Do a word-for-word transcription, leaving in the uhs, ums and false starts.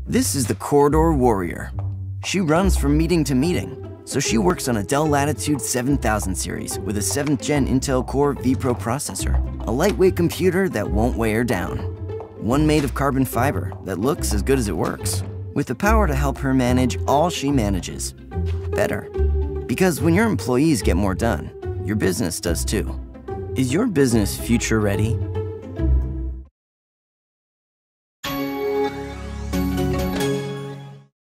This is the Corridor Warrior. She runs from meeting to meeting, so she works on a Dell Latitude seven thousand series with a seventh gen Intel Core vPro processor, a lightweight computer that won't weigh her down. One made of carbon fiber that looks as good as it works, with the power to help her manage all she manages better. Because when your employees get more done, your business does too. Is your business future ready?